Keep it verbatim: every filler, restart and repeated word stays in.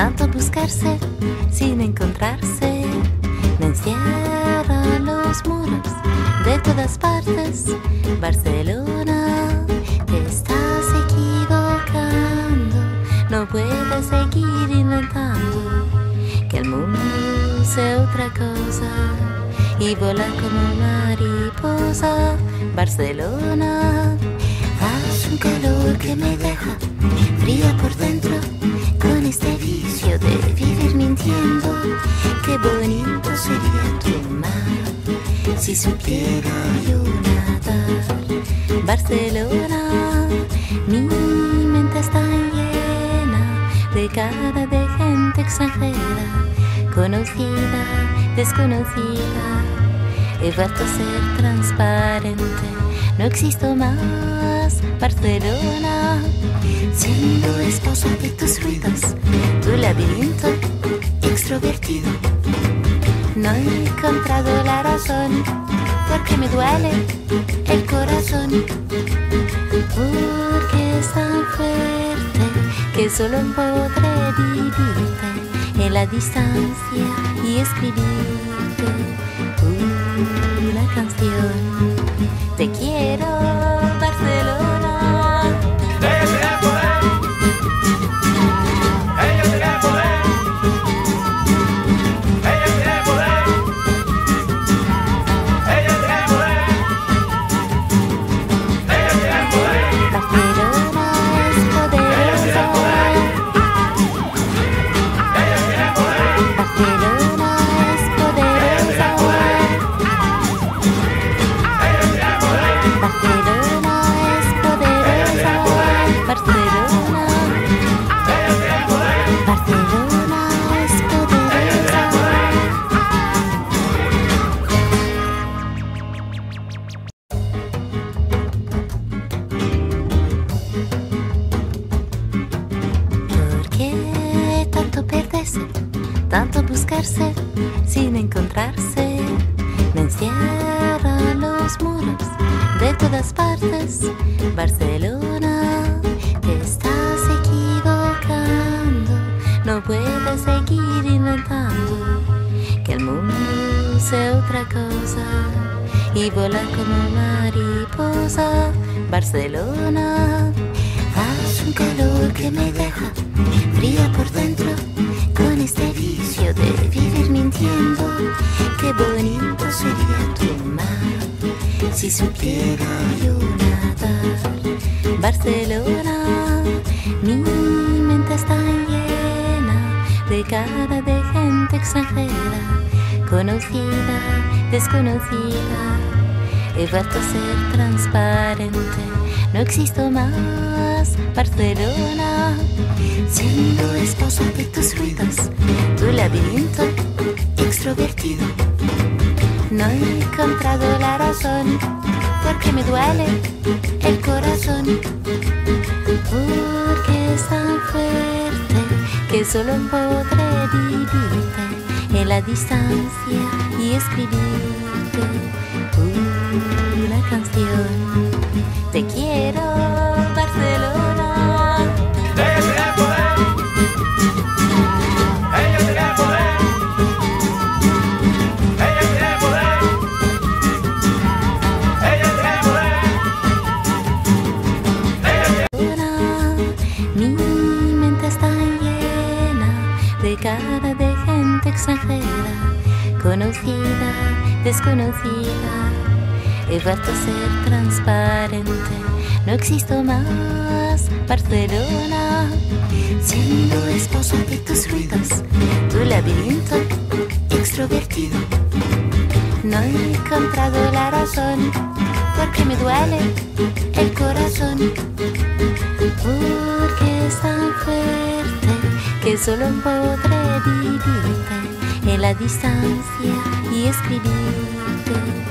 tanto buscarse sin encontrarse. Me encierran los muros de todas partes. Barcelona, te estás equivocando. No puedes seguir inventando que el mundo sea otra cosa y volar como mariposa. Barcelona, hace un calor que me deja fría por dentro, con este vicio de vivir mintiendo. Qué bonito sería tu mar si supiera yo nadar. Barcelona, mi mente está llena de cara de gente extranjera, conocida, desconocida. He vuelto a ser transparente, no existo más. Barcelona, siendo esposa de tus ruidos, tu laberinto extrovertido. No he encontrado la razón, porque me duele el corazón, porque es tan fuerte que solo podré vivirte en la distancia y escribirte una canción. Te quiero, Barcelona. Ella tiene poder. Ella tiene poder. Ella tiene poder. Ella tiene poder. Ella tiene poder. Barcelona es poderosa. Ella tiene poder. Barcelona es poderosa. Ella tiene poder. Barcelona es poderosa. Barcelona, Ella tiene poder. Barcelona es poderosa. ¿Por qué tanto perderse, tanto buscarse sin encontrarse? Me encierran los muros de todas partes. Barcelona, te estás equivocando. No puedes seguir inventando que el mundo sea otra cosa y volar como mariposa. Barcelona, hace un calor que me deja fría por dentro, con este vicio de vivir mintiendo. Qué bonito sería tu mar si supiera yo nadar. Barcelona, mi mente está llena de cara de gente extranjera, conocida, desconocida. He vuelto a ser transparente, no existo más. Barcelona, siendo esposa de tus ruidos, tu laberinto extrovertido. No he encontrado la razón, porque me duele el corazón, porque es tan fuerte que solo podré vivirte en la distancia y escribirte una canción. Te quiero, Barcelona. Ella tiene poder. Ella tiene poder. Ella tiene poder. Ella tiene poder. Ella tiene. Mi mente está llena de cara de gente extranjera, conocida, desconocida. He vuelto a ser transparente, no existo más. Barcelona, siendo esposa de tus ruidos, tu laberinto extrovertido. No he encontrado la razón, porque me duele el corazón, porque es tan fuerte que solo podré vivirte en la distancia y escribirte